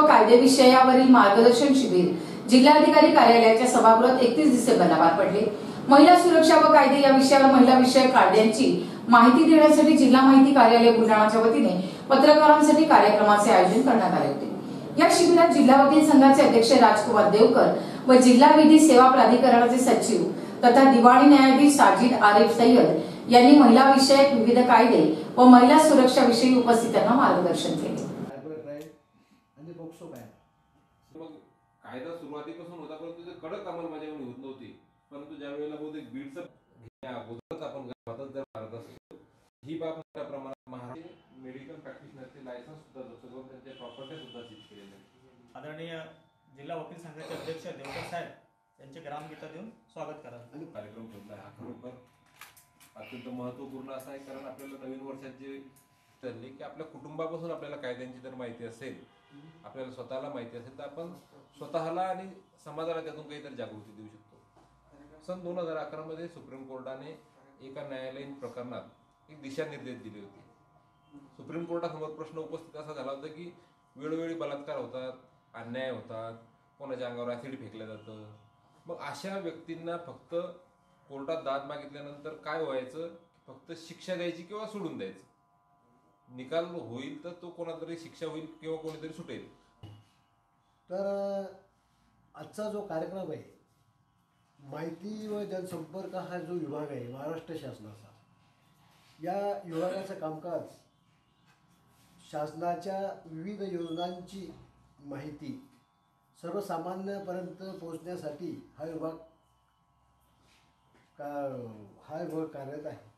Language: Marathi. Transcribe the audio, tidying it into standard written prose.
व कायदे विषयावरील मार्गदर्शन शिबिर जिल्हाधिकारी कार्यालयाच्या सभागृहात 31 डिसेंबरला पार पडले। महिला सुरक्षा व कायदे या विषयावर महिला विषयक कायद्यांची माहिती देण्यासाठी जिल्हा माहिती कार्यालय बुलढाणाच्या वतीने पत्रकारांसाठी कार्यक्रमाचे आयोजन करण्यात आले होते। या शिबिरात जिल्हा वकील संघाचे अध्यक्ष राजकुमार देवकर व जिल्हा विधी सेवा प्राधिकरणाचे सचिव तथा दिवाणी न्यायाधीश साजिद आरिफ सय्यद यांनी महिला विषयक विविध कायदे व महिला सुरक्षा विषयी उपस्थितांना मार्गदर्शन केले। कायदा सुरुवातीपासून होता, परंतु ते कडक अंमलबजावणी होत नव्हती। परंतु ज्या वेळेला बहुतेक बीडचं अगोदरच आपण स्वातंत्र्य भारत असतो, ही बाब मोठ्या प्रमाणात महाराष्ट्र मेडिकल प्रॅक्टिशनरचे लायसन्स सुद्धा जप्त करून त्यांच्या प्रॉपर्टी सुद्धा सीज केलेल्या आहेत। आदरणीय जिल्हा वकील संघाचे अध्यक्ष देवकर साहेब यांचे ग्रामगीता देऊन स्वागत करा आणि कार्यक्रम ठेवला हा खरोखर अत्यंत महत्त्वपूर्ण असा आहे, कारण आपल्याला नवीन वर्षात जे ठरले की आपल्या कुटुंबापासून आपल्याला कायद्यांची जर माहिती असेल, आपल्याला स्वतःला माहिती असेल, तर आपण स्वतःला आणि समाजाला त्यातून काहीतरी जागृती देऊ शकतो। सन 2011 मध्ये सुप्रीम कोर्टाने एका न्यायालयीन प्रकरणात एक दिशानिर्देश दिले होते। सुप्रीम कोर्टासमोर प्रश्न उपस्थित असा झाला होता की वेळोवेळी बलात्कार होतात, अन्याय होतात, कोणाच्या अंगावर ऍसिड फेकलं जातं। मग अशा व्यक्तींना फक्त कोर्टात दाद मागितल्यानंतर काय व्हायचं, फक्त शिक्षा द्यायची किंवा सोडून द्यायचं, निकाल होईल तर तो कोणातरी शिक्षा होईल किंवा कोणीतरी सुटेल। तर आजचा जो कार्यक्रम आहे, माहिती व जनसंपर्क हा जो विभाग आहे महाराष्ट्र शासनाचा, या विभागाचं कामकाज शासनाच्या विविध योजनांची माहिती सर्वसामान्यांपर्यंत पोहोचण्यासाठी हा विभाग कार्यरत आहे।